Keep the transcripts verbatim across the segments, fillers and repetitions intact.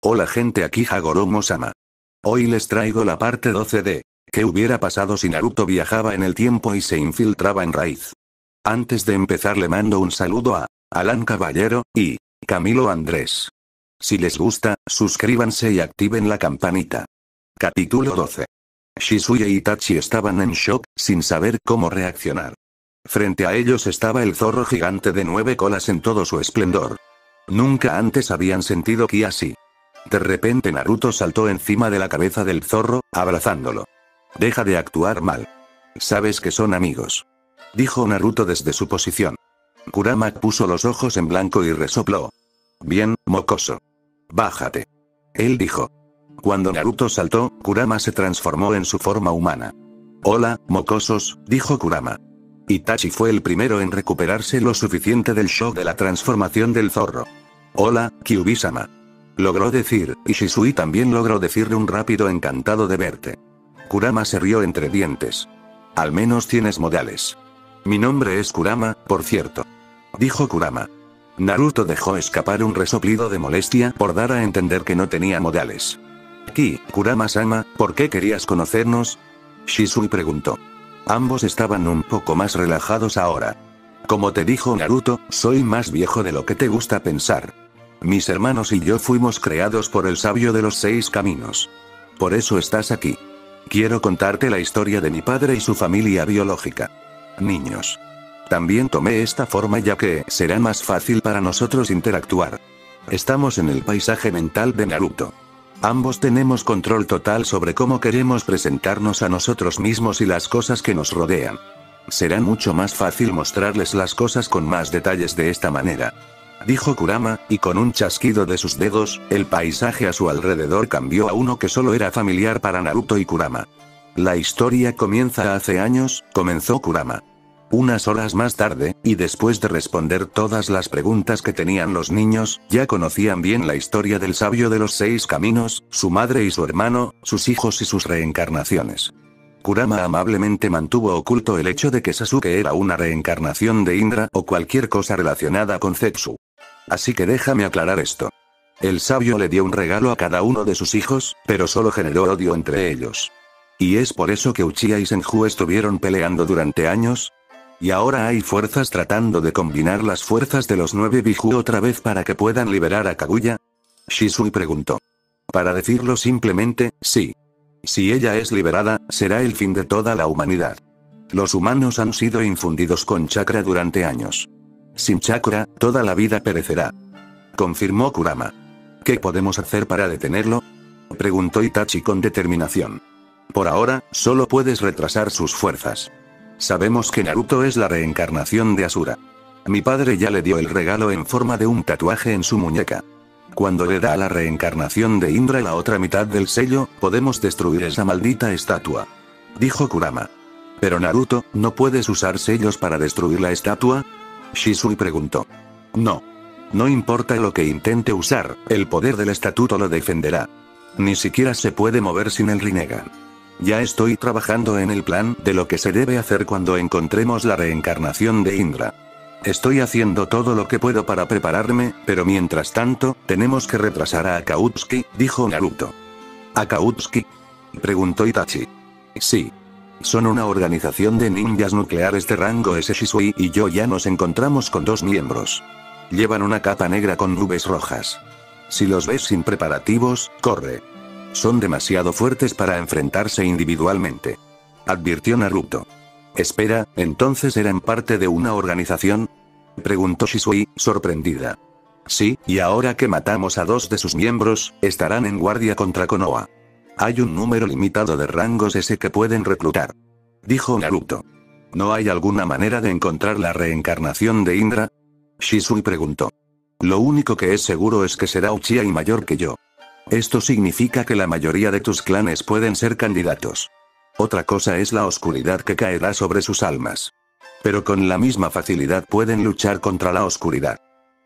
Hola gente, aquí Hagoromo-sama. Hoy les traigo la parte doce de ¿qué hubiera pasado si Naruto viajaba en el tiempo y se infiltraba en Raíz? Antes de empezar le mando un saludo a Alan Caballero y Camilo Andrés. Si les gusta, suscríbanse y activen la campanita. Capítulo doce. Shisui y Itachi estaban en shock, sin saber cómo reaccionar. Frente a ellos estaba el zorro gigante de nueve colas en todo su esplendor. Nunca antes habían sentido ki así. De repente Naruto saltó encima de la cabeza del zorro, abrazándolo. Deja de actuar mal. Sabes que son amigos, dijo Naruto desde su posición. Kurama puso los ojos en blanco y resopló. Bien, mocoso. Bájate. Él dijo. Cuando Naruto saltó, Kurama se transformó en su forma humana. Hola, mocosos, dijo Kurama. Itachi fue el primero en recuperarse lo suficiente del shock de la transformación del zorro. Hola, Kyuubi-sama. Logró decir, y Shisui también logró decirle un rápido encantado de verte. Kurama se rió entre dientes. Al menos tienes modales. Mi nombre es Kurama, por cierto, dijo Kurama. Naruto dejó escapar un resoplido de molestia por dar a entender que no tenía modales. Ki, Kurama-sama, ¿por qué querías conocernos? Shisui preguntó. Ambos estaban un poco más relajados ahora. Como te dijo Naruto, soy más viejo de lo que te gusta pensar. Mis hermanos y yo fuimos creados por el sabio de los seis caminos. Por eso estás aquí. Quiero contarte la historia de mi padre y su familia biológica. Niños. También tomé esta forma ya que será más fácil para nosotros interactuar. Estamos en el paisaje mental de Naruto. Ambos tenemos control total sobre cómo queremos presentarnos a nosotros mismos y las cosas que nos rodean. Será mucho más fácil mostrarles las cosas con más detalles de esta manera, dijo Kurama, y con un chasquido de sus dedos, el paisaje a su alrededor cambió a uno que solo era familiar para Naruto y Kurama. La historia comienza hace años, comenzó Kurama. Unas horas más tarde, y después de responder todas las preguntas que tenían los niños, ya conocían bien la historia del sabio de los seis caminos, su madre y su hermano, sus hijos y sus reencarnaciones. Kurama amablemente mantuvo oculto el hecho de que Sasuke era una reencarnación de Indra o cualquier cosa relacionada con Zetsu. Así que déjame aclarar esto. El sabio le dio un regalo a cada uno de sus hijos, pero solo generó odio entre ellos. Y es por eso que Uchiha y Senju estuvieron peleando durante años. Y ahora hay fuerzas tratando de combinar las fuerzas de los nueve Biju otra vez para que puedan liberar a Kaguya. Shisui preguntó. Para decirlo simplemente, sí. Si ella es liberada, será el fin de toda la humanidad. Los humanos han sido infundidos con chakra durante años. Sin chakra, toda la vida perecerá, confirmó Kurama. ¿Qué podemos hacer para detenerlo?, preguntó Itachi con determinación. Por ahora, solo puedes retrasar sus fuerzas. Sabemos que Naruto es la reencarnación de Asura. Mi padre ya le dio el regalo en forma de un tatuaje en su muñeca. Cuando le da a la reencarnación de Indra la otra mitad del sello, podemos destruir esa maldita estatua, dijo Kurama. Pero Naruto, ¿no puedes usar sellos para destruir la estatua?, Shisui preguntó. No. No importa lo que intente usar, el poder del estatuto lo defenderá. Ni siquiera se puede mover sin el Rinnegan. Ya estoy trabajando en el plan de lo que se debe hacer cuando encontremos la reencarnación de Indra. Estoy haciendo todo lo que puedo para prepararme, pero mientras tanto, tenemos que retrasar a Akatsuki, dijo Naruto. ¿Akatsuki?, preguntó Itachi. Sí. Son una organización de ninjas nucleares de rango S. Shisui y yo ya nos encontramos con dos miembros. Llevan una capa negra con nubes rojas. Si los ves sin preparativos, corre. Son demasiado fuertes para enfrentarse individualmente, advirtió Naruto. Espera, ¿entonces eran parte de una organización?, preguntó Shisui, sorprendida. Sí, y ahora que matamos a dos de sus miembros, estarán en guardia contra Konoha. Hay un número limitado de rangos S que pueden reclutar, dijo Naruto. ¿No hay alguna manera de encontrar la reencarnación de Indra?, Shisui preguntó. Lo único que es seguro es que será Uchiha y mayor que yo. Esto significa que la mayoría de tus clanes pueden ser candidatos. Otra cosa es la oscuridad que caerá sobre sus almas. Pero con la misma facilidad pueden luchar contra la oscuridad,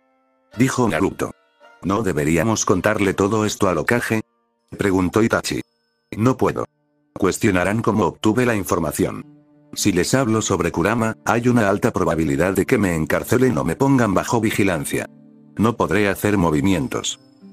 dijo Naruto. ¿No deberíamos contarle todo esto al Hokage?, preguntó Itachi. No puedo. Cuestionarán cómo obtuve la información. Si les hablo sobre Kurama, hay una alta probabilidad de que me encarcelen o me pongan bajo vigilancia. No podré hacer movimientos.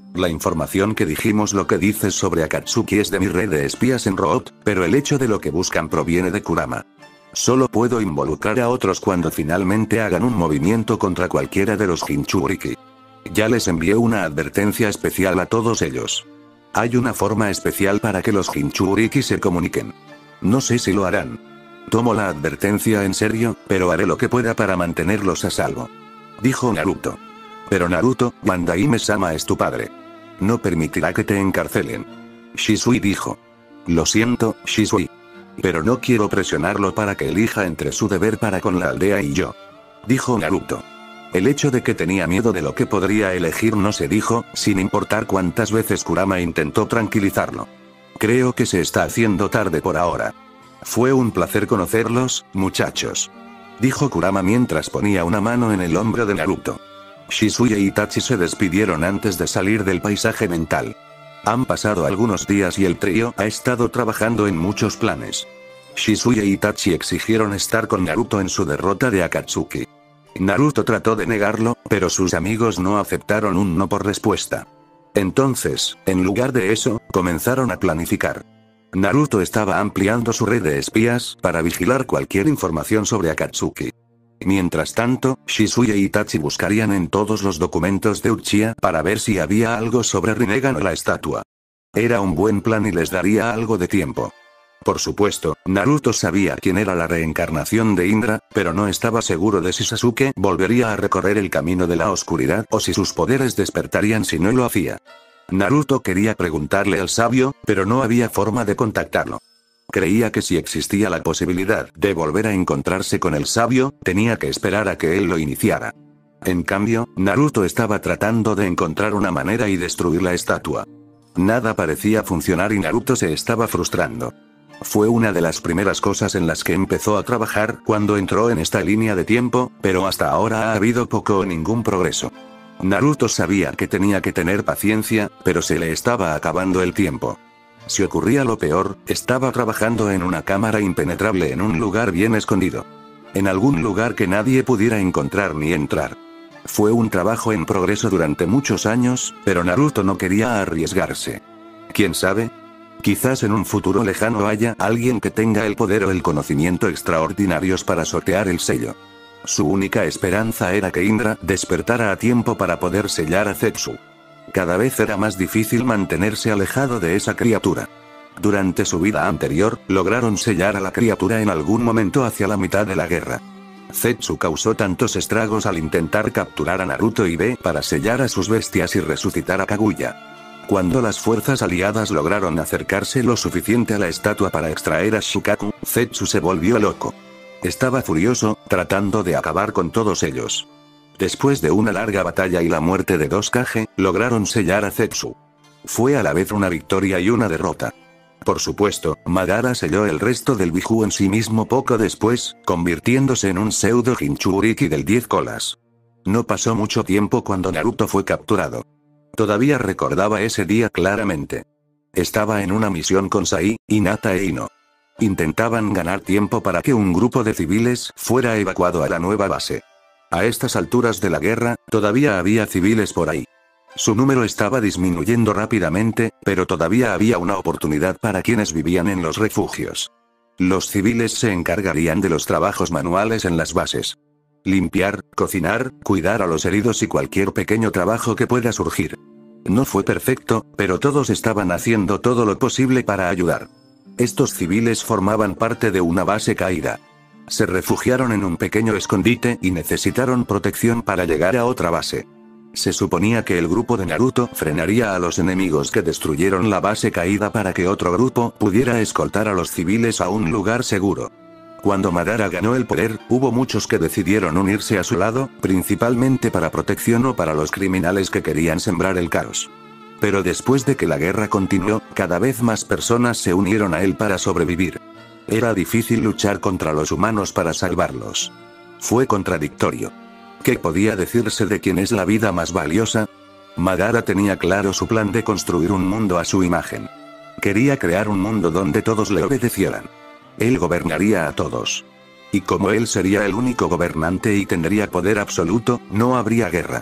La información que dijimos lo que dices sobre Akatsuki es de mi red de espías en Root, pero el hecho de lo que buscan proviene de Kurama. Solo puedo involucrar a otros cuando finalmente hagan un movimiento contra cualquiera de los Jinchuriki. Ya les envié una advertencia especial a todos ellos. Hay una forma especial para que los Jinchuriki se comuniquen. No sé si lo harán. Tomo la advertencia en serio, pero haré lo que pueda para mantenerlos a salvo. Dijo Naruto. Pero Naruto, Mandaime-sama es tu padre. No permitirá que te encarcelen. Shisui dijo. Lo siento, Shisui. Pero no quiero presionarlo para que elija entre su deber para con la aldea y yo. Dijo Naruto. El hecho de que tenía miedo de lo que podría elegir no se dijo, sin importar cuántas veces Kurama intentó tranquilizarlo. Creo que se está haciendo tarde por ahora. Fue un placer conocerlos, muchachos. Dijo Kurama mientras ponía una mano en el hombro de Naruto. Shisui e Itachi se despidieron antes de salir del paisaje mental. Han pasado algunos días y el trío ha estado trabajando en muchos planes. Shisui e Itachi exigieron estar con Naruto en su derrota de Akatsuki. Naruto trató de negarlo, pero sus amigos no aceptaron un no por respuesta. Entonces, en lugar de eso, comenzaron a planificar. Naruto estaba ampliando su red de espías para vigilar cualquier información sobre Akatsuki. Mientras tanto, Shisui e Itachi buscarían en todos los documentos de Uchiha para ver si había algo sobre Rinnegan o la estatua. Era un buen plan y les daría algo de tiempo. Por supuesto, Naruto sabía quién era la reencarnación de Indra, pero no estaba seguro de si Sasuke volvería a recorrer el camino de la oscuridad o si sus poderes despertarían si no lo hacía. Naruto quería preguntarle al sabio, pero no había forma de contactarlo. Creía que si existía la posibilidad de volver a encontrarse con el sabio, tenía que esperar a que él lo iniciara. En cambio, Naruto estaba tratando de encontrar una manera y destruir la estatua. Nada parecía funcionar y Naruto se estaba frustrando. Fue una de las primeras cosas en las que empezó a trabajar cuando entró en esta línea de tiempo, pero hasta ahora ha habido poco o ningún progreso. Naruto sabía que tenía que tener paciencia, pero se le estaba acabando el tiempo. Si ocurría lo peor, estaba trabajando en una cámara impenetrable en un lugar bien escondido. En algún lugar que nadie pudiera encontrar ni entrar. Fue un trabajo en progreso durante muchos años, pero Naruto no quería arriesgarse. ¿Quién sabe? Quizás en un futuro lejano haya alguien que tenga el poder o el conocimiento extraordinarios para sortear el sello. Su única esperanza era que Indra despertara a tiempo para poder sellar a Zetsu. Cada vez era más difícil mantenerse alejado de esa criatura. Durante su vida anterior, lograron sellar a la criatura en algún momento hacia la mitad de la guerra. Zetsu causó tantos estragos al intentar capturar a Naruto y B para sellar a sus bestias y resucitar a Kaguya. Cuando las fuerzas aliadas lograron acercarse lo suficiente a la estatua para extraer a Shukaku, Zetsu se volvió loco. Estaba furioso, tratando de acabar con todos ellos. Después de una larga batalla y la muerte de dos Kage, lograron sellar a Zetsu. Fue a la vez una victoria y una derrota. Por supuesto, Madara selló el resto del Biju en sí mismo poco después, convirtiéndose en un pseudo Jinchuriki del diez colas. No pasó mucho tiempo cuando Naruto fue capturado. Todavía recordaba ese día claramente. Estaba en una misión con Sai, Hinata e Ino. Intentaban ganar tiempo para que un grupo de civiles fuera evacuado a la nueva base. A estas alturas de la guerra, todavía había civiles por ahí. Su número estaba disminuyendo rápidamente, pero todavía había una oportunidad para quienes vivían en los refugios. Los civiles se encargarían de los trabajos manuales en las bases. Limpiar, cocinar, cuidar a los heridos y cualquier pequeño trabajo que pueda surgir. No fue perfecto, pero todos estaban haciendo todo lo posible para ayudar. Estos civiles formaban parte de una base caída. Se refugiaron en un pequeño escondite y necesitaron protección para llegar a otra base. Se suponía que el grupo de Naruto frenaría a los enemigos que destruyeron la base caída para que otro grupo pudiera escoltar a los civiles a un lugar seguro. Cuando Madara ganó el poder, hubo muchos que decidieron unirse a su lado, principalmente para protección o para los criminales que querían sembrar el caos. Pero después de que la guerra continuó, cada vez más personas se unieron a él para sobrevivir. Era difícil luchar contra los humanos para salvarlos. Fue contradictorio. ¿Qué podía decirse de quién es la vida más valiosa? Madara tenía claro su plan de construir un mundo a su imagen. Quería crear un mundo donde todos le obedecieran. Él gobernaría a todos. Y como él sería el único gobernante y tendría poder absoluto, no habría guerra.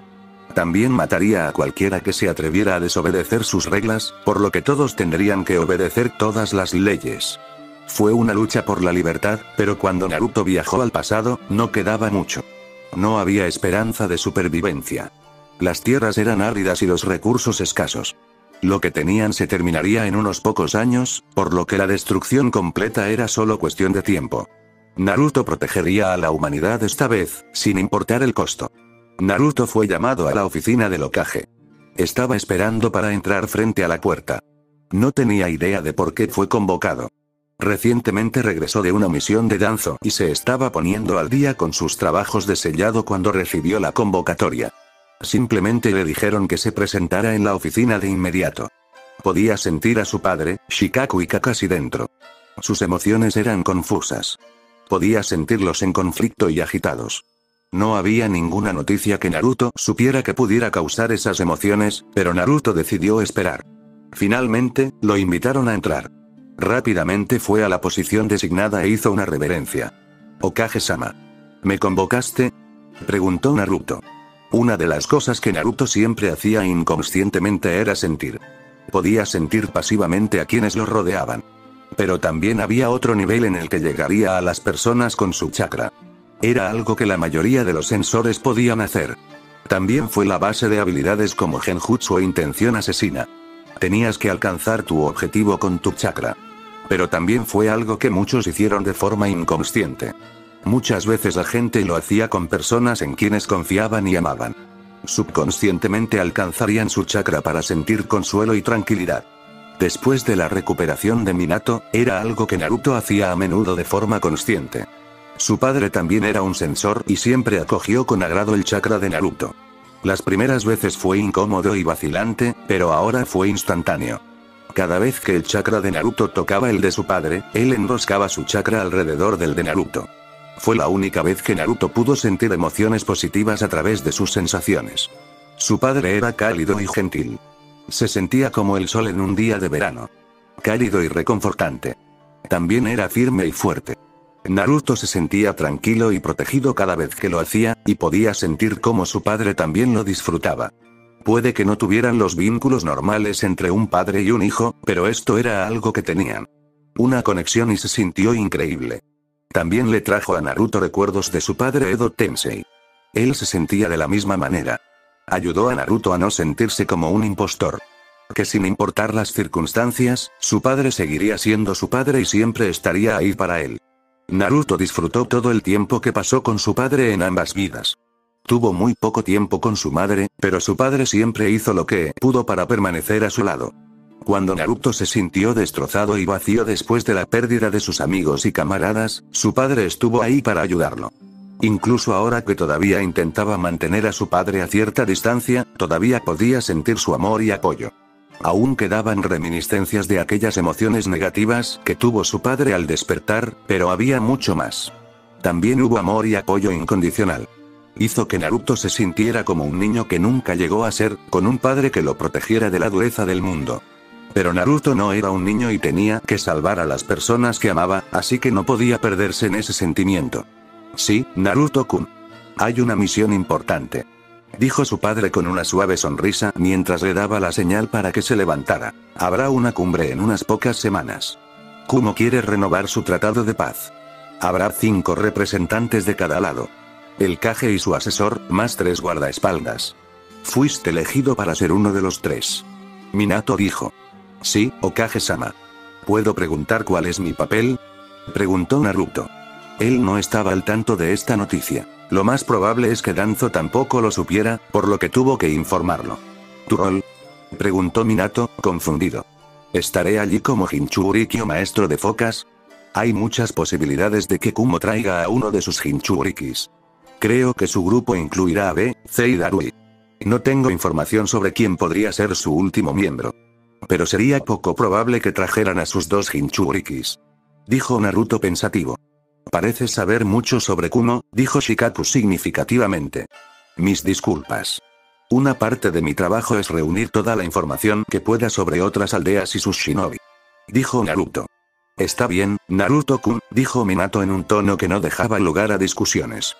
También mataría a cualquiera que se atreviera a desobedecer sus reglas, por lo que todos tendrían que obedecer todas las leyes. Fue una lucha por la libertad, pero cuando Naruto viajó al pasado, no quedaba mucho. No había esperanza de supervivencia. Las tierras eran áridas y los recursos escasos. Lo que tenían se terminaría en unos pocos años, por lo que la destrucción completa era solo cuestión de tiempo. Naruto protegería a la humanidad esta vez, sin importar el costo. Naruto fue llamado a la oficina del Hokage. Estaba esperando para entrar frente a la puerta. No tenía idea de por qué fue convocado. Recientemente regresó de una misión de Danzo y se estaba poniendo al día con sus trabajos de sellado cuando recibió la convocatoria. Simplemente le dijeron que se presentara en la oficina de inmediato. Podía sentir a su padre, Shikaku y Kakashi dentro. Sus emociones eran confusas. Podía sentirlos en conflicto y agitados. No había ninguna noticia que Naruto supiera que pudiera causar esas emociones, pero Naruto decidió esperar. Finalmente, lo invitaron a entrar. Rápidamente fue a la posición designada e hizo una reverencia. Hokage-sama. ¿Me convocaste?, preguntó Naruto. Una de las cosas que Naruto siempre hacía inconscientemente era sentir. Podía sentir pasivamente a quienes lo rodeaban. Pero también había otro nivel en el que llegaría a las personas con su chakra. Era algo que la mayoría de los sensores podían hacer. También fue la base de habilidades como Genjutsu o intención asesina. Tenías que alcanzar tu objetivo con tu chakra. Pero también fue algo que muchos hicieron de forma inconsciente. Muchas veces la gente lo hacía con personas en quienes confiaban y amaban. Subconscientemente alcanzarían su chakra para sentir consuelo y tranquilidad. Después de la recuperación de Minato, era algo que Naruto hacía a menudo de forma consciente. Su padre también era un sensor y siempre acogió con agrado el chakra de Naruto. Las primeras veces fue incómodo y vacilante, pero ahora fue instantáneo. Cada vez que el chakra de Naruto tocaba el de su padre, él enroscaba su chakra alrededor del de Naruto. Fue la única vez que Naruto pudo sentir emociones positivas a través de sus sensaciones. Su padre era cálido y gentil. Se sentía como el sol en un día de verano. Cálido y reconfortante. También era firme y fuerte. Naruto se sentía tranquilo y protegido cada vez que lo hacía, y podía sentir cómo su padre también lo disfrutaba. Puede que no tuvieran los vínculos normales entre un padre y un hijo, pero esto era algo que tenían. Una conexión y se sintió increíble. También le trajo a Naruto recuerdos de su padre Edo Tensei. Él se sentía de la misma manera. Ayudó a Naruto a no sentirse como un impostor. Que sin importar las circunstancias, su padre seguiría siendo su padre y siempre estaría ahí para él. Naruto disfrutó todo el tiempo que pasó con su padre en ambas vidas. Tuvo muy poco tiempo con su madre, pero su padre siempre hizo lo que pudo para permanecer a su lado. Cuando Naruto se sintió destrozado y vacío después de la pérdida de sus amigos y camaradas, su padre estuvo ahí para ayudarlo. Incluso ahora que todavía intentaba mantener a su padre a cierta distancia, todavía podía sentir su amor y apoyo. Aún quedaban reminiscencias de aquellas emociones negativas que tuvo su padre al despertar, pero había mucho más. También hubo amor y apoyo incondicional. Hizo que Naruto se sintiera como un niño que nunca llegó a ser, con un padre que lo protegiera de la dureza del mundo. Pero Naruto no era un niño y tenía que salvar a las personas que amaba, así que no podía perderse en ese sentimiento. Sí, Naruto-kun. Hay una misión importante, dijo su padre con una suave sonrisa mientras le daba la señal para que se levantara. Habrá una cumbre en unas pocas semanas. Kumo quiere renovar su tratado de paz. Habrá cinco representantes de cada lado. El Kage y su asesor, más tres guardaespaldas. Fuiste elegido para ser uno de los tres. Minato dijo. Sí, Hokage-sama. ¿Puedo preguntar cuál es mi papel?, preguntó Naruto. Él no estaba al tanto de esta noticia. Lo más probable es que Danzo tampoco lo supiera, por lo que tuvo que informarlo. ¿Tu rol?, preguntó Minato, confundido. ¿Estaré allí como Jinchuriki o maestro de focas? Hay muchas posibilidades de que Kumo traiga a uno de sus Jinchurikis. Creo que su grupo incluirá a B, C y Darui. No tengo información sobre quién podría ser su último miembro. Pero sería poco probable que trajeran a sus dos Jinchurikis, dijo Naruto pensativo. Pareces saber mucho sobre Kumo, dijo Shikaku significativamente. Mis disculpas. Una parte de mi trabajo es reunir toda la información que pueda sobre otras aldeas y sus shinobi, dijo Naruto. Está bien, Naruto-kun, dijo Minato en un tono que no dejaba lugar a discusiones.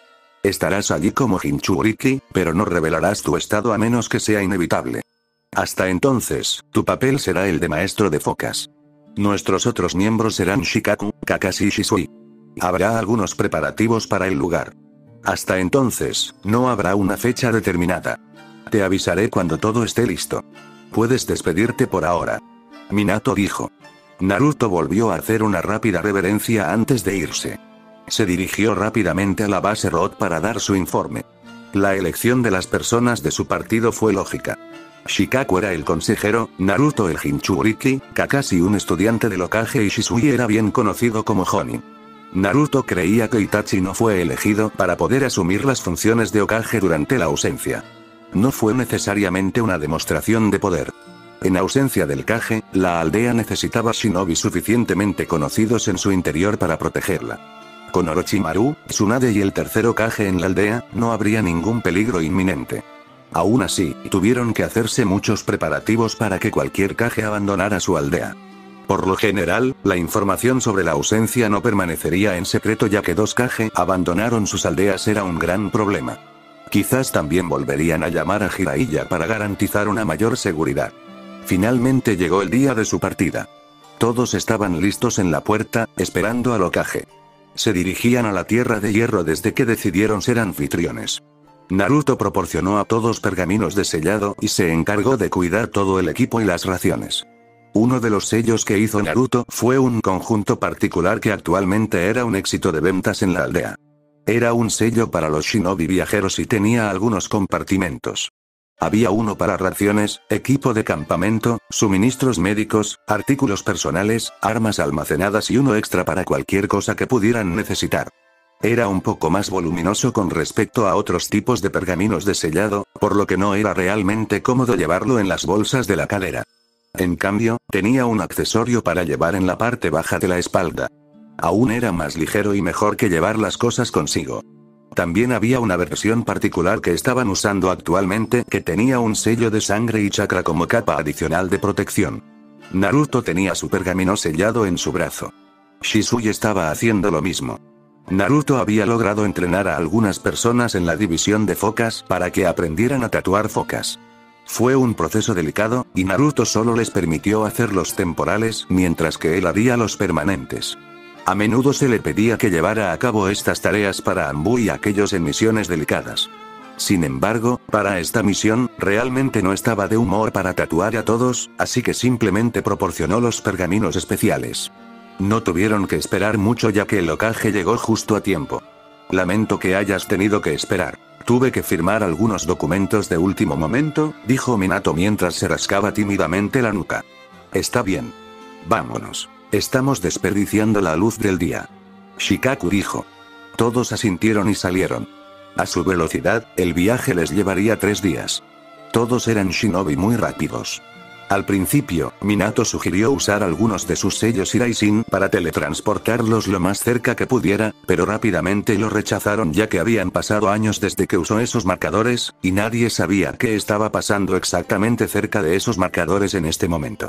Estarás allí como Jinchuriki, pero no revelarás tu estado a menos que sea inevitable. Hasta entonces, tu papel será el de maestro de focas. Nuestros otros miembros serán Shikaku, Kakashi y Shisui. Habrá algunos preparativos para el lugar. Hasta entonces, no habrá una fecha determinada. Te avisaré cuando todo esté listo. Puedes despedirte por ahora. Minato dijo. Naruto volvió a hacer una rápida reverencia antes de irse. Se dirigió rápidamente a la base Road para dar su informe. La elección de las personas de su partido fue lógica. Shikaku era el consejero, Naruto el Jinchuriki, Kakashi un estudiante del Hokage y Shisui era bien conocido como Jonin. Naruto creía que Itachi no fue elegido para poder asumir las funciones de Hokage durante la ausencia. No fue necesariamente una demostración de poder. En ausencia del Kage, la aldea necesitaba shinobi suficientemente conocidos en su interior para protegerla. Con Orochimaru, Tsunade y el tercer Hokage en la aldea, no habría ningún peligro inminente. Aún así, tuvieron que hacerse muchos preparativos para que cualquier Kage abandonara su aldea. Por lo general, la información sobre la ausencia no permanecería en secreto ya que dos Kage abandonaron sus aldeas era un gran problema. Quizás también volverían a llamar a Jiraiya para garantizar una mayor seguridad. Finalmente llegó el día de su partida. Todos estaban listos en la puerta, esperando al Hokage. Se dirigían a la Tierra de Hierro desde que decidieron ser anfitriones. Naruto proporcionó a todos pergaminos de sellado y se encargó de cuidar todo el equipo y las raciones. Uno de los sellos que hizo Naruto fue un conjunto particular que actualmente era un éxito de ventas en la aldea. Era un sello para los shinobi viajeros y tenía algunos compartimentos. Había uno para raciones, equipo de campamento, suministros médicos, artículos personales, armas almacenadas y uno extra para cualquier cosa que pudieran necesitar. Era un poco más voluminoso con respecto a otros tipos de pergaminos de sellado, por lo que no era realmente cómodo llevarlo en las bolsas de la cadera. En cambio, tenía un accesorio para llevar en la parte baja de la espalda. Aún era más ligero y mejor que llevar las cosas consigo. También había una versión particular que estaban usando actualmente que tenía un sello de sangre y chakra como capa adicional de protección. Naruto tenía su pergamino sellado en su brazo. Shisui estaba haciendo lo mismo. Naruto había logrado entrenar a algunas personas en la división de focas para que aprendieran a tatuar focas. Fue un proceso delicado, y Naruto solo les permitió hacer los temporales mientras que él haría los permanentes. A menudo se le pedía que llevara a cabo estas tareas para Anbu y aquellos en misiones delicadas. Sin embargo, para esta misión, realmente no estaba de humor para tatuar a todos, así que simplemente proporcionó los pergaminos especiales. No tuvieron que esperar mucho ya que el Hokage llegó justo a tiempo. Lamento que hayas tenido que esperar. Tuve que firmar algunos documentos de último momento, dijo Minato mientras se rascaba tímidamente la nuca. Está bien. Vámonos. Estamos desperdiciando la luz del día. Shikaku dijo. Todos asintieron y salieron. A su velocidad, el viaje les llevaría tres días. Todos eran shinobi muy rápidos. Al principio, Minato sugirió usar algunos de sus sellos Iraisin para teletransportarlos lo más cerca que pudiera, pero rápidamente lo rechazaron ya que habían pasado años desde que usó esos marcadores, y nadie sabía qué estaba pasando exactamente cerca de esos marcadores en este momento.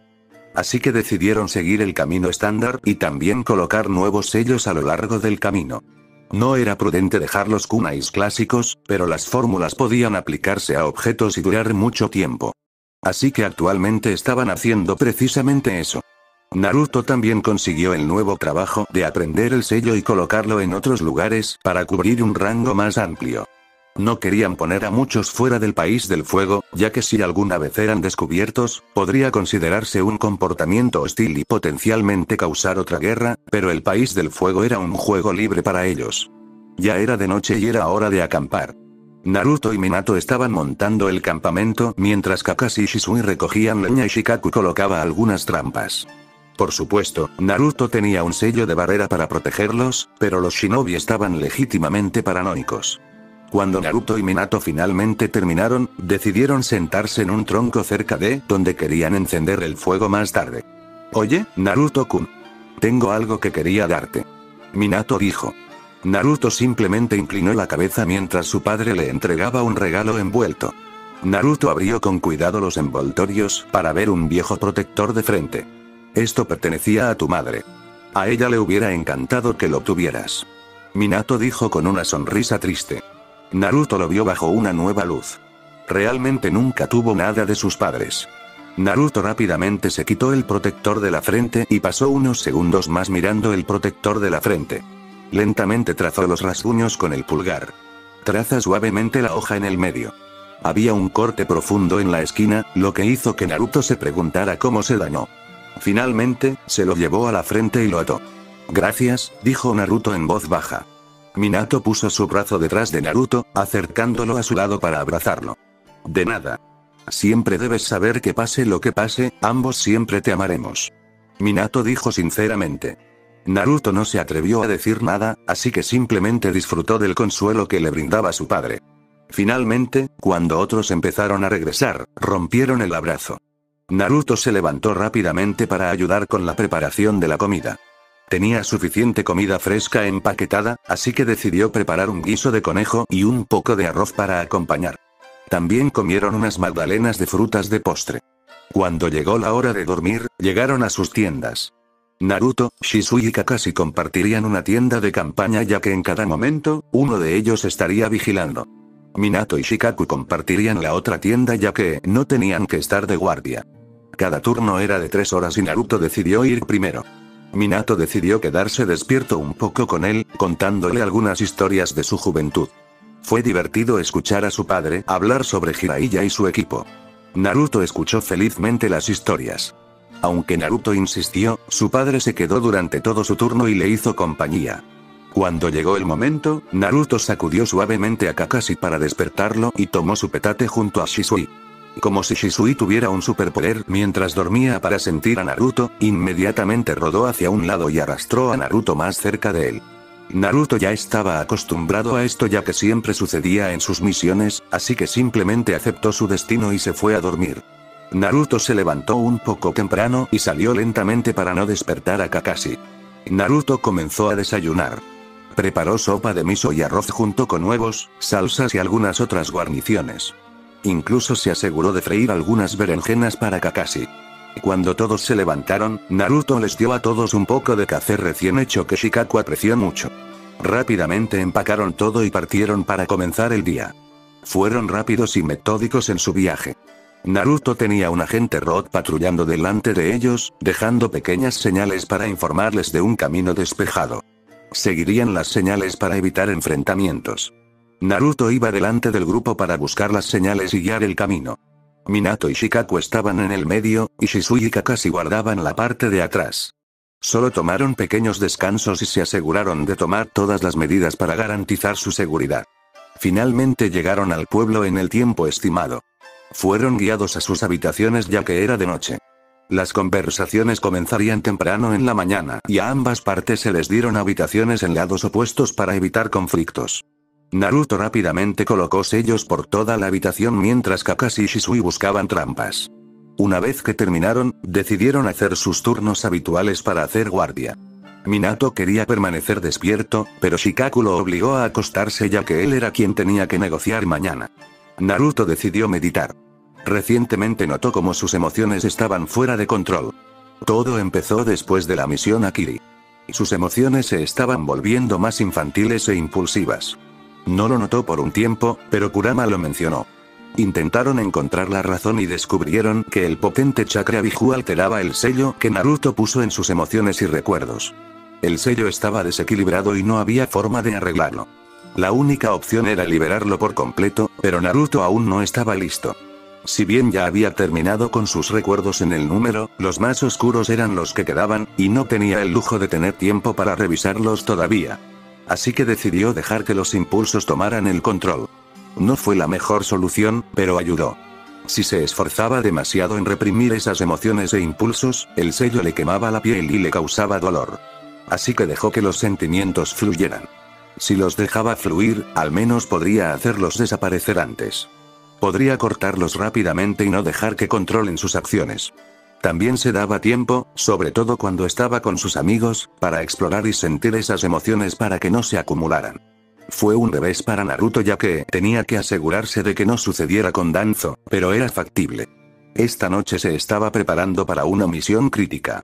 Así que decidieron seguir el camino estándar y también colocar nuevos sellos a lo largo del camino. No era prudente dejar los kunais clásicos, pero las fórmulas podían aplicarse a objetos y durar mucho tiempo. Así que actualmente estaban haciendo precisamente eso. Naruto también consiguió el nuevo trabajo de aprender el sello y colocarlo en otros lugares para cubrir un rango más amplio. No querían poner a muchos fuera del país del fuego, ya que si alguna vez eran descubiertos, podría considerarse un comportamiento hostil y potencialmente causar otra guerra, pero el país del fuego era un juego libre para ellos. Ya era de noche y era hora de acampar. Naruto y Minato estaban montando el campamento mientras Kakashi y Shisui recogían leña y Shikaku colocaba algunas trampas. Por supuesto, Naruto tenía un sello de barrera para protegerlos, pero los shinobi estaban legítimamente paranoicos. Cuando Naruto y Minato finalmente terminaron, decidieron sentarse en un tronco cerca de donde querían encender el fuego más tarde. Oye, Naruto-kun. Tengo algo que quería darte. Minato dijo. Naruto simplemente inclinó la cabeza mientras su padre le entregaba un regalo envuelto. Naruto abrió con cuidado los envoltorios para ver un viejo protector de frente. Esto pertenecía a tu madre. A ella le hubiera encantado que lo tuvieras. Minato dijo con una sonrisa triste. Naruto lo vio bajo una nueva luz. Realmente nunca tuvo nada de sus padres. Naruto rápidamente se quitó el protector de la frente y pasó unos segundos más mirando el protector de la frente. Lentamente trazó los rasguños con el pulgar. Traza suavemente la hoja en el medio. Había un corte profundo en la esquina, lo que hizo que Naruto se preguntara cómo se dañó. Finalmente, se lo llevó a la frente y lo ató. Gracias, dijo Naruto en voz baja. Minato puso su brazo detrás de Naruto, acercándolo a su lado para abrazarlo. De nada. Siempre debes saber que pase lo que pase, ambos siempre te amaremos. Minato dijo sinceramente. Naruto no se atrevió a decir nada, así que simplemente disfrutó del consuelo que le brindaba su padre. Finalmente, cuando otros empezaron a regresar, rompieron el abrazo. Naruto se levantó rápidamente para ayudar con la preparación de la comida. Tenía suficiente comida fresca empaquetada, así que decidió preparar un guiso de conejo y un poco de arroz para acompañar. También comieron unas magdalenas de frutas de postre. Cuando llegó la hora de dormir, llegaron a sus tiendas. Naruto, Shisui y Kakashi compartirían una tienda de campaña ya que en cada momento, uno de ellos estaría vigilando. Minato y Shikaku compartirían la otra tienda ya que no tenían que estar de guardia. Cada turno era de tres horas y Naruto decidió ir primero. Minato decidió quedarse despierto un poco con él, contándole algunas historias de su juventud. Fue divertido escuchar a su padre hablar sobre Jiraiya y su equipo. Naruto escuchó felizmente las historias. Aunque Naruto insistió, su padre se quedó durante todo su turno y le hizo compañía. Cuando llegó el momento, Naruto sacudió suavemente a Kakashi para despertarlo y tomó su petate junto a Shisui. Como si Shisui tuviera un superpoder mientras dormía para sentir a Naruto, inmediatamente rodó hacia un lado y arrastró a Naruto más cerca de él. Naruto ya estaba acostumbrado a esto ya que siempre sucedía en sus misiones, así que simplemente aceptó su destino y se fue a dormir. Naruto se levantó un poco temprano y salió lentamente para no despertar a Kakashi. Naruto comenzó a desayunar. Preparó sopa de miso y arroz junto con huevos, salsas y algunas otras guarniciones. Incluso se aseguró de freír algunas berenjenas para Kakashi. Cuando todos se levantaron, Naruto les dio a todos un poco de café recién hecho que Shikaku apreció mucho. Rápidamente empacaron todo y partieron para comenzar el día. Fueron rápidos y metódicos en su viaje. Naruto tenía un agente Road patrullando delante de ellos, dejando pequeñas señales para informarles de un camino despejado. Seguirían las señales para evitar enfrentamientos. Naruto iba delante del grupo para buscar las señales y guiar el camino. Minato y Shikaku estaban en el medio, y Shisui y Kakashi guardaban la parte de atrás. Solo tomaron pequeños descansos y se aseguraron de tomar todas las medidas para garantizar su seguridad. Finalmente llegaron al pueblo en el tiempo estimado. Fueron guiados a sus habitaciones ya que era de noche. Las conversaciones comenzarían temprano en la mañana y a ambas partes se les dieron habitaciones en lados opuestos para evitar conflictos. Naruto rápidamente colocó sellos por toda la habitación mientras Kakashi y Shisui buscaban trampas. Una vez que terminaron, decidieron hacer sus turnos habituales para hacer guardia. Minato quería permanecer despierto, pero Shikaku lo obligó a acostarse ya que él era quien tenía que negociar mañana. Naruto decidió meditar. Recientemente notó cómo sus emociones estaban fuera de control. Todo empezó después de la misión Akiri. Sus emociones se estaban volviendo más infantiles e impulsivas. No lo notó por un tiempo, pero Kurama lo mencionó. Intentaron encontrar la razón y descubrieron que el potente chakra Biju alteraba el sello que Naruto puso en sus emociones y recuerdos. El sello estaba desequilibrado y no había forma de arreglarlo. La única opción era liberarlo por completo, pero Naruto aún no estaba listo. Si bien ya había terminado con sus recuerdos en el número, los más oscuros eran los que quedaban, y no tenía el lujo de tener tiempo para revisarlos todavía. Así que decidió dejar que los impulsos tomaran el control. No fue la mejor solución, pero ayudó. Si se esforzaba demasiado en reprimir esas emociones e impulsos, el sello le quemaba la piel y le causaba dolor. Así que dejó que los sentimientos fluyeran. Si los dejaba fluir, al menos podría hacerlos desaparecer antes. Podría cortarlos rápidamente y no dejar que controlen sus acciones. También se daba tiempo, sobre todo cuando estaba con sus amigos, para explorar y sentir esas emociones para que no se acumularan. Fue un revés para Naruto ya que tenía que asegurarse de que no sucediera con Danzo, pero era factible. Esta noche se estaba preparando para una misión crítica.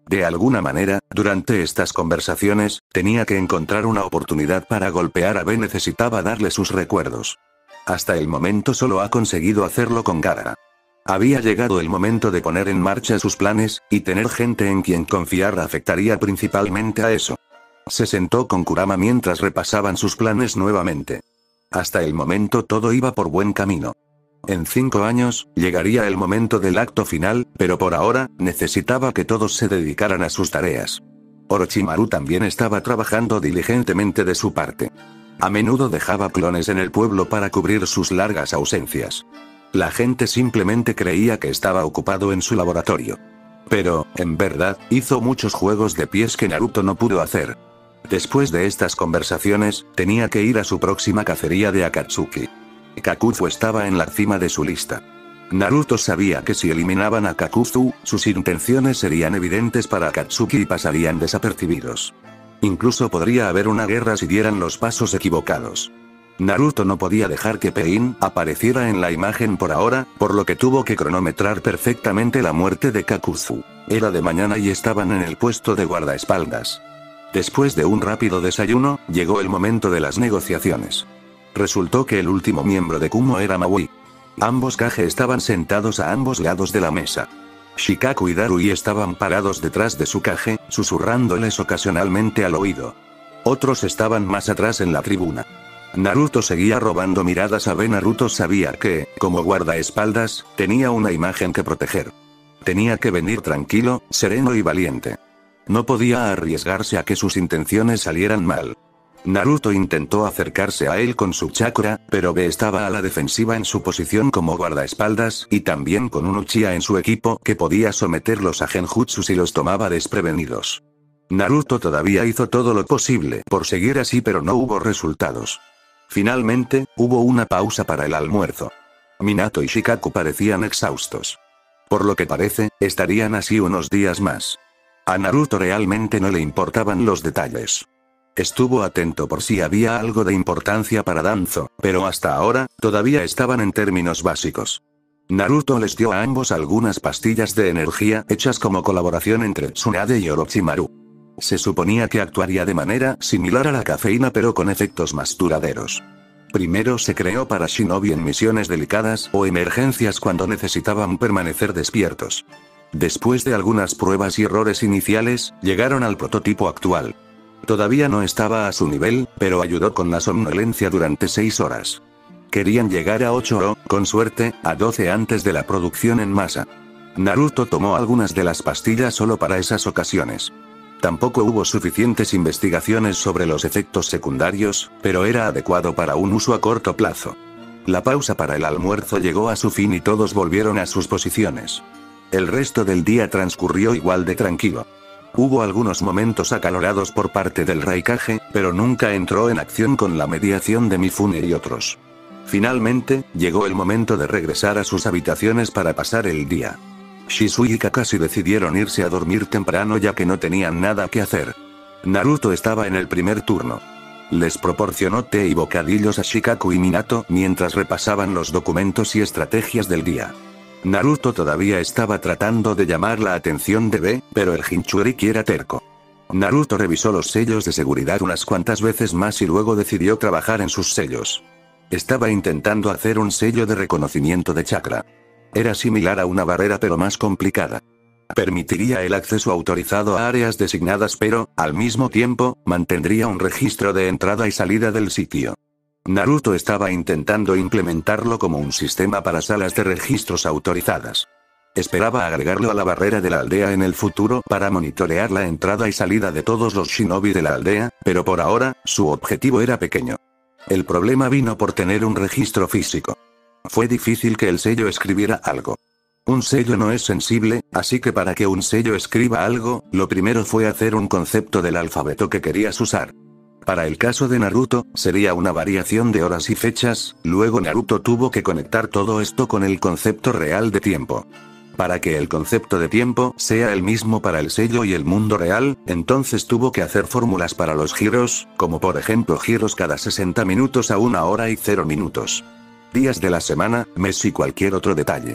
De alguna manera, durante estas conversaciones, tenía que encontrar una oportunidad para golpear a B. Necesitaba darle sus recuerdos. Hasta el momento solo ha conseguido hacerlo con Gaara. Había llegado el momento de poner en marcha sus planes, y tener gente en quien confiar afectaría principalmente a eso. Se sentó con Kurama mientras repasaban sus planes nuevamente. Hasta el momento todo iba por buen camino. En cinco años, llegaría el momento del acto final, pero por ahora, necesitaba que todos se dedicaran a sus tareas. Orochimaru también estaba trabajando diligentemente de su parte. A menudo dejaba clones en el pueblo para cubrir sus largas ausencias. La gente simplemente creía que estaba ocupado en su laboratorio. Pero, en verdad, hizo muchos juegos de pies que Naruto no pudo hacer. Después de estas conversaciones, tenía que ir a su próxima cacería de Akatsuki. Kakuzu estaba en la cima de su lista. Naruto sabía que si eliminaban a Kakuzu, sus intenciones serían evidentes para Akatsuki y pasarían desapercibidos. Incluso podría haber una guerra si dieran los pasos equivocados. Naruto no podía dejar que Pain apareciera en la imagen por ahora, por lo que tuvo que cronometrar perfectamente la muerte de Kakuzu. Era de mañana y estaban en el puesto de guardaespaldas. Después de un rápido desayuno, llegó el momento de las negociaciones. Resultó que el último miembro de Kumo era Maui. Ambos Kage estaban sentados a ambos lados de la mesa. Shikaku y Darui estaban parados detrás de su Kage, susurrándoles ocasionalmente al oído. Otros estaban más atrás en la tribuna. Naruto seguía robando miradas a B. Naruto sabía que, como guardaespaldas, tenía una imagen que proteger. Tenía que venir tranquilo, sereno y valiente. No podía arriesgarse a que sus intenciones salieran mal. Naruto intentó acercarse a él con su chakra, pero B estaba a la defensiva en su posición como guardaespaldas y también con un Uchiha en su equipo que podía someterlos a genjutsu si los tomaba desprevenidos. Naruto todavía hizo todo lo posible por seguir así, pero no hubo resultados. Finalmente, hubo una pausa para el almuerzo. Minato y Shikaku parecían exhaustos. Por lo que parece, estarían así unos días más. A Naruto realmente no le importaban los detalles. Estuvo atento por si había algo de importancia para Danzo, pero hasta ahora, todavía estaban en términos básicos. Naruto les dio a ambos algunas pastillas de energía hechas como colaboración entre Tsunade y Orochimaru. Se suponía que actuaría de manera similar a la cafeína pero con efectos más duraderos. Primero se creó para Shinobi en misiones delicadas o emergencias cuando necesitaban permanecer despiertos. Después de algunas pruebas y errores iniciales, llegaron al prototipo actual. Todavía no estaba a su nivel, pero ayudó con la somnolencia durante seis horas. Querían llegar a ocho o, con suerte, a doce antes de la producción en masa. Naruto tomó algunas de las pastillas solo para esas ocasiones. Tampoco hubo suficientes investigaciones sobre los efectos secundarios, pero era adecuado para un uso a corto plazo. La pausa para el almuerzo llegó a su fin y todos volvieron a sus posiciones. El resto del día transcurrió igual de tranquilo. Hubo algunos momentos acalorados por parte del Raikage, pero nunca entró en acción con la mediación de Mifune y otros. Finalmente, llegó el momento de regresar a sus habitaciones para pasar el día. Shisui y Kakashi decidieron irse a dormir temprano ya que no tenían nada que hacer. Naruto estaba en el primer turno. Les proporcionó té y bocadillos a Shikaku y Minato mientras repasaban los documentos y estrategias del día. Naruto todavía estaba tratando de llamar la atención de B, pero el Jinchuriki era terco. Naruto revisó los sellos de seguridad unas cuantas veces más y luego decidió trabajar en sus sellos. Estaba intentando hacer un sello de reconocimiento de chakra. Era similar a una barrera pero más complicada. Permitiría el acceso autorizado a áreas designadas pero, al mismo tiempo, mantendría un registro de entrada y salida del sitio. Naruto estaba intentando implementarlo como un sistema para salas de registros autorizadas. Esperaba agregarlo a la barrera de la aldea en el futuro para monitorear la entrada y salida de todos los shinobi de la aldea, pero por ahora, su objetivo era pequeño. El problema vino por tener un registro físico. Fue difícil que el sello escribiera algo. Un sello no es sensible, así que para que un sello escriba algo, lo primero fue hacer un concepto del alfabeto que querías usar. Para el caso de Naruto, sería una variación de horas y fechas, luego Naruto tuvo que conectar todo esto con el concepto real de tiempo. Para que el concepto de tiempo sea el mismo para el sello y el mundo real, entonces tuvo que hacer fórmulas para los giros, como por ejemplo giros cada sesenta minutos a una hora y cero minutos. Días de la semana, mes y cualquier otro detalle.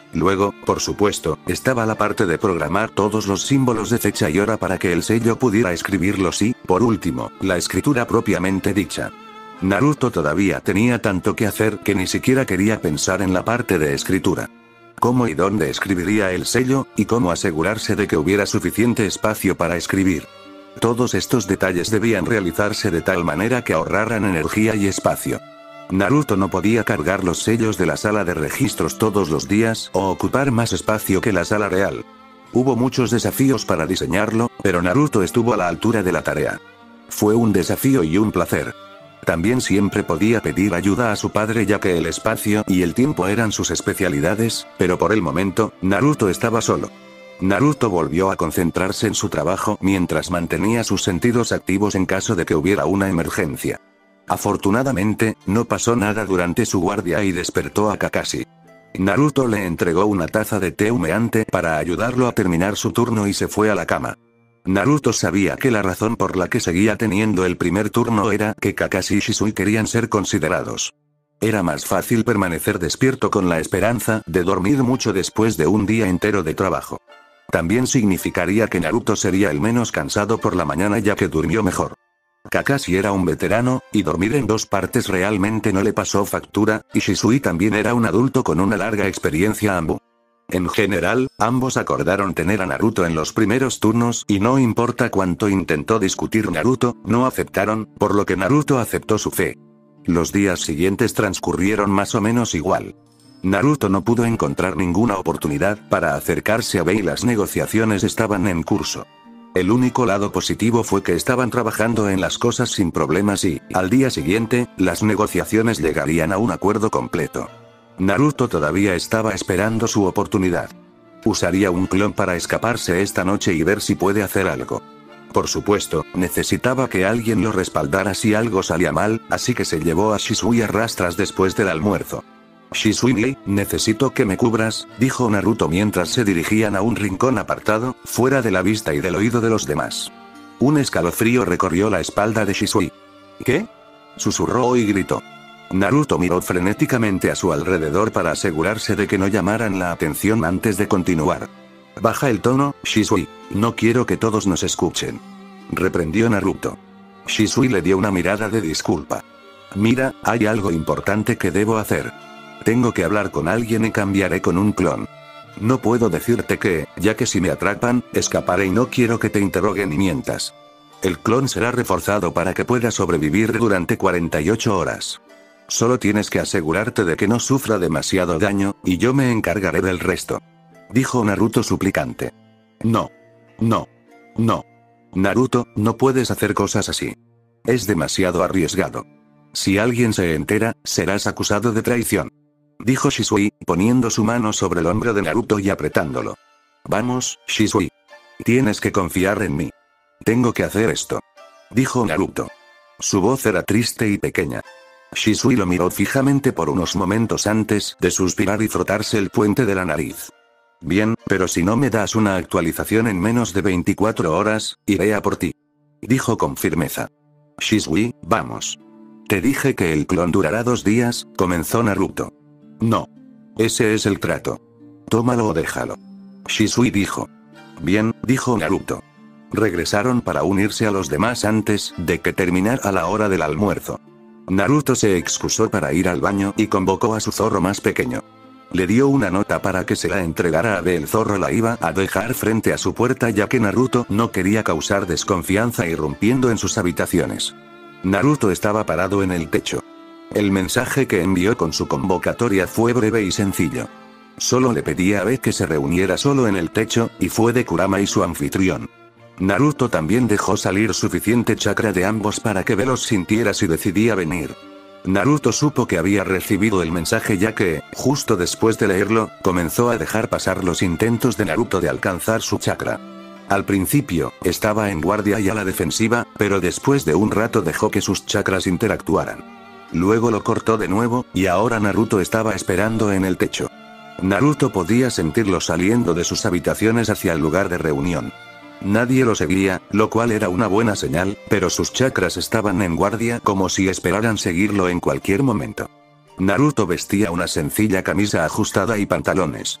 Luego, por supuesto, estaba la parte de programar todos los símbolos de fecha y hora para que el sello pudiera escribirlos y, por último, la escritura propiamente dicha. Naruto todavía tenía tanto que hacer que ni siquiera quería pensar en la parte de escritura. Cómo y dónde escribiría el sello, y cómo asegurarse de que hubiera suficiente espacio para escribir. Todos estos detalles debían realizarse de tal manera que ahorraran energía y espacio. Naruto no podía cargar los sellos de la sala de registros todos los días o ocupar más espacio que la sala real. Hubo muchos desafíos para diseñarlo, pero Naruto estuvo a la altura de la tarea. Fue un desafío y un placer. También siempre podía pedir ayuda a su padre ya que el espacio y el tiempo eran sus especialidades, pero por el momento, Naruto estaba solo. Naruto volvió a concentrarse en su trabajo mientras mantenía sus sentidos activos en caso de que hubiera una emergencia. Afortunadamente, no pasó nada durante su guardia y despertó a Kakashi. Naruto le entregó una taza de té humeante para ayudarlo a terminar su turno y se fue a la cama. Naruto sabía que la razón por la que seguía teniendo el primer turno era que Kakashi y Shisui querían ser considerados. Era más fácil permanecer despierto con la esperanza de dormir mucho después de un día entero de trabajo. También significaría que Naruto sería el menos cansado por la mañana ya que durmió mejor. Kakashi era un veterano, y dormir en dos partes realmente no le pasó factura, y Shisui también era un adulto con una larga experiencia ambos. En general, ambos acordaron tener a Naruto en los primeros turnos y no importa cuánto intentó discutir Naruto, no aceptaron, por lo que Naruto aceptó su fe. Los días siguientes transcurrieron más o menos igual. Naruto no pudo encontrar ninguna oportunidad para acercarse a Bei y las negociaciones estaban en curso. El único lado positivo fue que estaban trabajando en las cosas sin problemas y, al día siguiente, las negociaciones llegarían a un acuerdo completo. Naruto todavía estaba esperando su oportunidad. Usaría un clon para escaparse esta noche y ver si puede hacer algo. Por supuesto, necesitaba que alguien lo respaldara si algo salía mal, así que se llevó a Shisui a rastras después del almuerzo. Shisui, necesito que me cubras, dijo Naruto mientras se dirigían a un rincón apartado, fuera de la vista y del oído de los demás. Un escalofrío recorrió la espalda de Shisui. ¿Qué? Susurró y gritó. Naruto miró frenéticamente a su alrededor para asegurarse de que no llamaran la atención antes de continuar. Baja el tono, Shisui, no quiero que todos nos escuchen. Reprendió Naruto. Shisui le dio una mirada de disculpa. Mira, hay algo importante que debo hacer. Tengo que hablar con alguien y cambiaré con un clon. No puedo decirte qué, ya que si me atrapan, escaparé y no quiero que te interroguen y mientas. El clon será reforzado para que pueda sobrevivir durante cuarenta y ocho horas. Solo tienes que asegurarte de que no sufra demasiado daño, y yo me encargaré del resto. Dijo Naruto suplicante. No. No. No. Naruto, no puedes hacer cosas así. Es demasiado arriesgado. Si alguien se entera, serás acusado de traición. Dijo Shisui, poniendo su mano sobre el hombro de Naruto y apretándolo. Vamos, Shisui. Tienes que confiar en mí. Tengo que hacer esto. Dijo Naruto. Su voz era triste y pequeña. Shisui lo miró fijamente por unos momentos antes de suspirar y frotarse el puente de la nariz. Bien, pero si no me das una actualización en menos de veinticuatro horas, iré a por ti. Dijo con firmeza. Shisui, vamos. Te dije que el clon durará dos días, comenzó Naruto. No. Ese es el trato. Tómalo o déjalo. Shisui dijo. Bien, dijo Naruto. Regresaron para unirse a los demás antes de que terminara la hora del almuerzo. Naruto se excusó para ir al baño y convocó a su zorro más pequeño. Le dio una nota para que se la entregara a Abe. El zorro la iba a dejar frente a su puerta ya que Naruto no quería causar desconfianza irrumpiendo en sus habitaciones. Naruto estaba parado en el techo. El mensaje que envió con su convocatoria fue breve y sencillo. Solo le pedía a Abe que se reuniera solo en el techo, y fue de Kurama y su anfitrión. Naruto también dejó salir suficiente chakra de ambos para que Abe los sintiera si decidía venir. Naruto supo que había recibido el mensaje ya que, justo después de leerlo, comenzó a dejar pasar los intentos de Naruto de alcanzar su chakra. Al principio, estaba en guardia y a la defensiva, pero después de un rato dejó que sus chakras interactuaran. Luego lo cortó de nuevo, y ahora Naruto estaba esperando en el techo. Naruto podía sentirlo saliendo de sus habitaciones hacia el lugar de reunión. Nadie lo seguía, lo cual era una buena señal, pero sus chakras estaban en guardia como si esperaran seguirlo en cualquier momento. Naruto vestía una sencilla camisa ajustada y pantalones.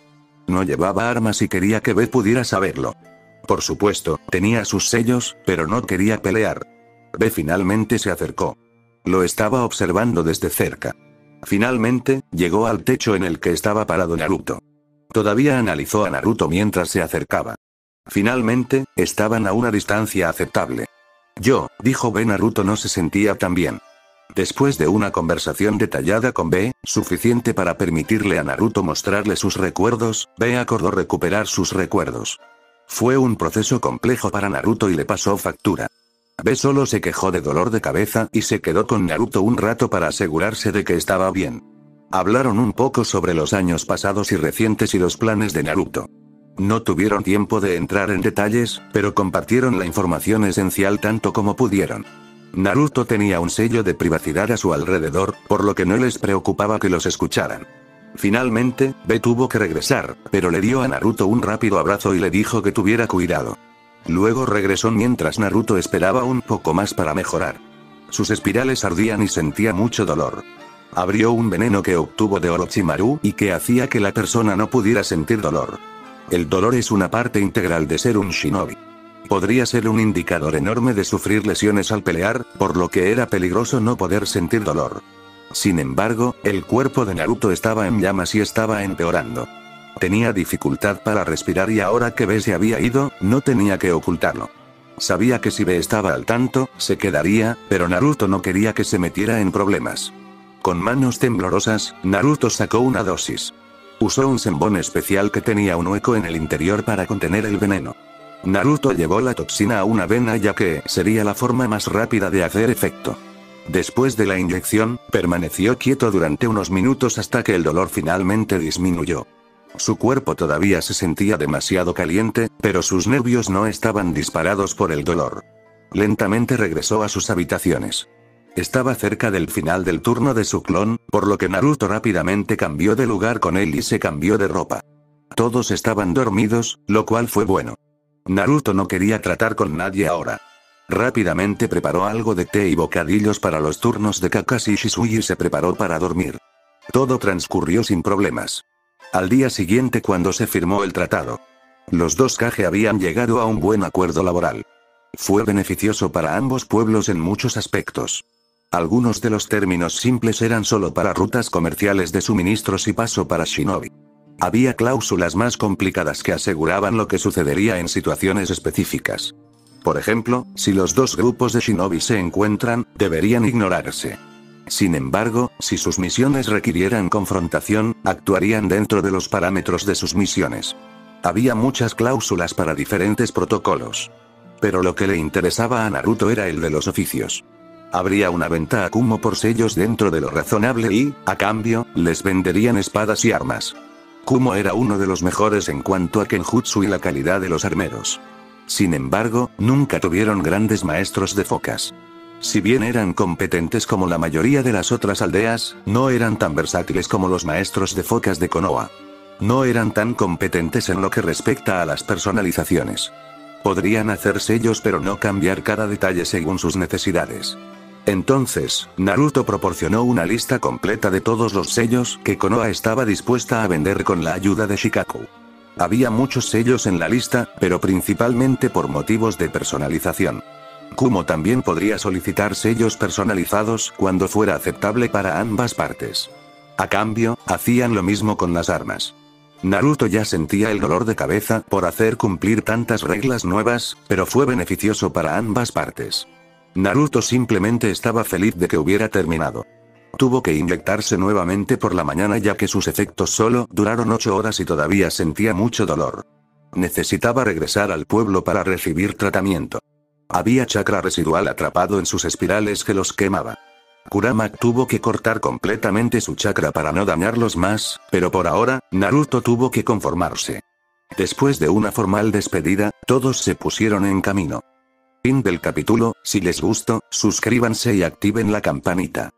No llevaba armas y quería que B pudiera saberlo. Por supuesto, tenía sus sellos, pero no quería pelear. B finalmente se acercó. Lo estaba observando desde cerca. Finalmente, llegó al techo en el que estaba parado Naruto. Todavía analizó a Naruto mientras se acercaba. Finalmente, estaban a una distancia aceptable. Yo, dijo B. Naruto no se sentía tan bien. Después de una conversación detallada con B, suficiente para permitirle a Naruto mostrarle sus recuerdos, B acordó recuperar sus recuerdos. Fue un proceso complejo para Naruto y le pasó factura. B solo se quejó de dolor de cabeza y se quedó con Naruto un rato para asegurarse de que estaba bien. Hablaron un poco sobre los años pasados y recientes y los planes de Naruto. No tuvieron tiempo de entrar en detalles, pero compartieron la información esencial tanto como pudieron. Naruto tenía un sello de privacidad a su alrededor, por lo que no les preocupaba que los escucharan. Finalmente, B tuvo que regresar, pero le dio a Naruto un rápido abrazo y le dijo que tuviera cuidado. Luego regresó mientras Naruto esperaba un poco más para mejorar. Sus espirales ardían y sentía mucho dolor. Abrió un veneno que obtuvo de Orochimaru y que hacía que la persona no pudiera sentir dolor. El dolor es una parte integral de ser un shinobi. Podría ser un indicador enorme de sufrir lesiones al pelear, por lo que era peligroso no poder sentir dolor. Sin embargo, el cuerpo de Naruto estaba en llamas y estaba empeorando. Tenía dificultad para respirar y ahora que B se había ido, no tenía que ocultarlo. Sabía que si B estaba al tanto, se quedaría, pero Naruto no quería que se metiera en problemas. Con manos temblorosas, Naruto sacó una dosis. Usó un senbón especial que tenía un hueco en el interior para contener el veneno. Naruto llevó la toxina a una vena ya que sería la forma más rápida de hacer efecto. Después de la inyección, permaneció quieto durante unos minutos hasta que el dolor finalmente disminuyó. Su cuerpo todavía se sentía demasiado caliente, pero sus nervios no estaban disparados por el dolor. Lentamente regresó a sus habitaciones. Estaba cerca del final del turno de su clon, por lo que Naruto rápidamente cambió de lugar con él y se cambió de ropa. Todos estaban dormidos, lo cual fue bueno. Naruto no quería tratar con nadie ahora. Rápidamente preparó algo de té y bocadillos para los turnos de Kakashi y Shisui y se preparó para dormir. Todo transcurrió sin problemas. Al día siguiente cuando se firmó el tratado, los dos Kage habían llegado a un buen acuerdo laboral. Fue beneficioso para ambos pueblos en muchos aspectos. Algunos de los términos simples eran solo para rutas comerciales de suministros y paso para shinobi. Había cláusulas más complicadas que aseguraban lo que sucedería en situaciones específicas. Por ejemplo, si los dos grupos de shinobi se encuentran, deberían ignorarse. Sin embargo, si sus misiones requirieran confrontación, actuarían dentro de los parámetros de sus misiones. Había muchas cláusulas para diferentes protocolos. Pero lo que le interesaba a Naruto era el de los oficios. Habría una venta a Kumo por sellos dentro de lo razonable y, a cambio, les venderían espadas y armas. Kumo era uno de los mejores en cuanto a Kenjutsu y la calidad de los armeros. Sin embargo, nunca tuvieron grandes maestros de focas. Si bien eran competentes como la mayoría de las otras aldeas, no eran tan versátiles como los maestros de focas de Konoha. No eran tan competentes en lo que respecta a las personalizaciones. Podrían hacer sellos pero no cambiar cada detalle según sus necesidades. Entonces, Naruto proporcionó una lista completa de todos los sellos que Konoha estaba dispuesta a vender con la ayuda de Shikaku. Había muchos sellos en la lista, pero principalmente por motivos de personalización. Kumo también podría solicitar sellos personalizados cuando fuera aceptable para ambas partes. A cambio, hacían lo mismo con las armas. Naruto ya sentía el dolor de cabeza por hacer cumplir tantas reglas nuevas, pero fue beneficioso para ambas partes. Naruto simplemente estaba feliz de que hubiera terminado. Tuvo que inyectarse nuevamente por la mañana ya que sus efectos solo duraron ocho horas y todavía sentía mucho dolor. Necesitaba regresar al pueblo para recibir tratamiento. Había chakra residual atrapado en sus espirales que los quemaba. Kurama tuvo que cortar completamente su chakra para no dañarlos más, pero por ahora, Naruto tuvo que conformarse. Después de una formal despedida, todos se pusieron en camino. Fin del capítulo. Si les gustó, suscríbanse y activen la campanita.